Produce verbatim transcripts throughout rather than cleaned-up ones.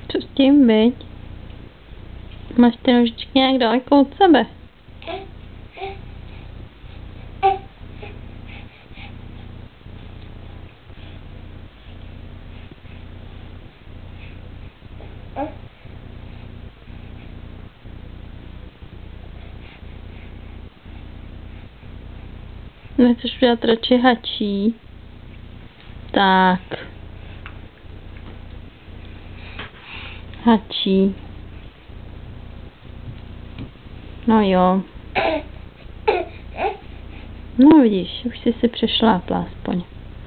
Co s tím, viď? Máš ty nožičky nějak daleko od sebe? Nechceš udělat radši hačí? Tak. Hačí. No jo. No vidíš, už jsi si přešlápla aspoň.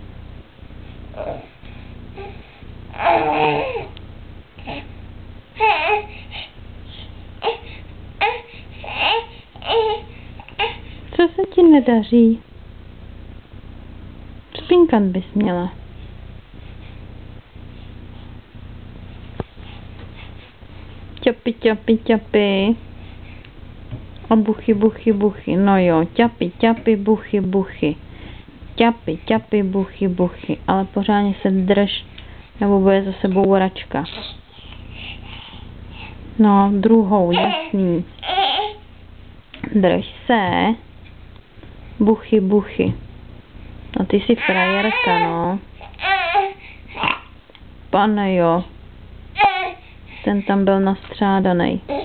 Co se ti nedaří? Spinkat bys měla. Ťapi, ťapi, ťapi. A buchy, buchy, buchy. No jo, ťapi, ťapi, buchy, buchy. Ťapi, ťapi, buchy, buchy. Ale pořádně se drž, nebo bude zase bouračka. No, druhou, jasný. Drž se. Buchy, buchy. No ty jsi frajerka, no. Pane jo. Ten tam byl nastřádanej.